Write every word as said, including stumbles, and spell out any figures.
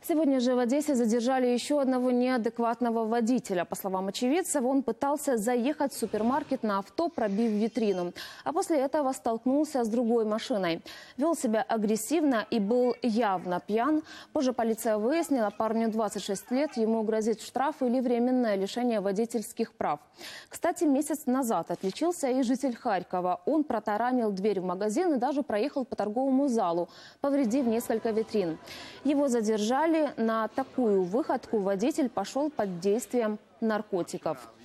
Сегодня же в Одессе задержали еще одного неадекватного водителя. По словам очевидцев, он пытался заехать в супермаркет на авто, пробив витрину. А после этого столкнулся с другой машиной. Вел себя агрессивно и был явно пьян. Позже полиция выяснила, парню двадцать шесть лет, ему грозит штраф или временное лишение водительских прав. Кстати, месяц назад отличился и житель Харькова. Он протаранил дверь в магазин и даже проехал по торговому залу, повредив несколько витрин. Его задержали. На такую выходку водитель пошел под действием наркотиков.